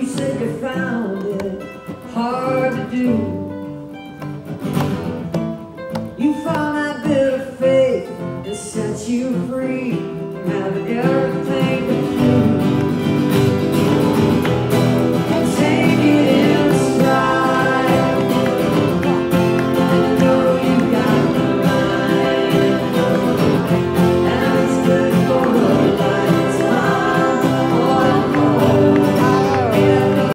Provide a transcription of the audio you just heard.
You said you found it hard to do.